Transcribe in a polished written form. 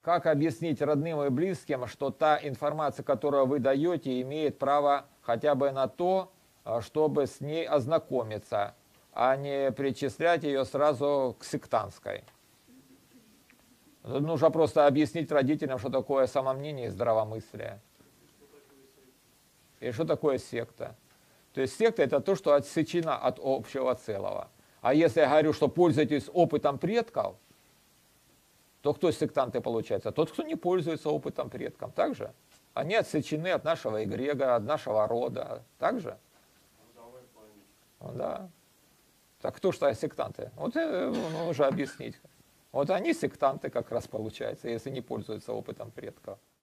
Как объяснить родным и близким, что та информация, которую вы даете, имеет право хотя бы на то, чтобы с ней ознакомиться, а не причислять ее сразу к сектантской? Нужно просто объяснить родителям, что такое самомнение и здравомыслие. И что такое секта. То есть секта — это то, что отсечено от общего целого. А если я говорю, что пользуйтесь опытом предков, то кто сектанты получается? Тот, кто не пользуется опытом предков. Так же? Они отсечены от нашего эгрега, от нашего рода. Так же? Да. Так кто что сектанты? Вот нужно объяснить. Вот они сектанты как раз получается, если не пользуются опытом предков.